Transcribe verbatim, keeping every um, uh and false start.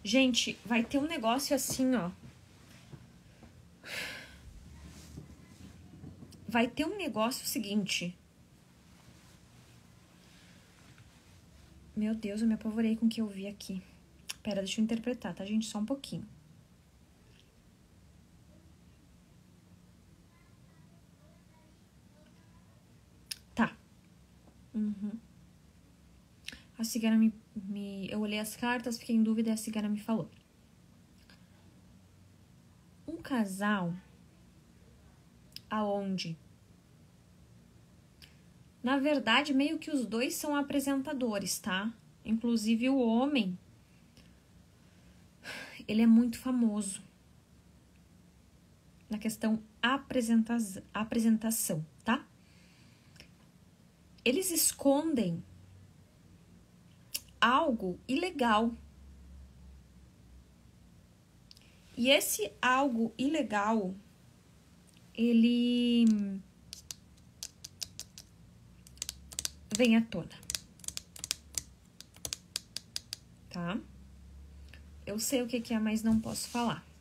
Gente, vai ter um negócio assim, ó. Vai ter um negócio seguinte. Meu Deus, eu me apavorei com o que eu vi aqui. Pera, deixa eu interpretar, tá, gente? Só um pouquinho. Tá. Uhum. A cigana me, me... Eu olhei as cartas, fiquei em dúvida e a cigana me falou. Um casal aonde... Na verdade, meio que os dois são apresentadores, tá? Inclusive o homem, ele é muito famoso na questão apresenta apresentação, tá? Eles escondem algo ilegal. E esse algo ilegal, ele vem à tona, tá? Eu sei o que que é, mas não posso falar.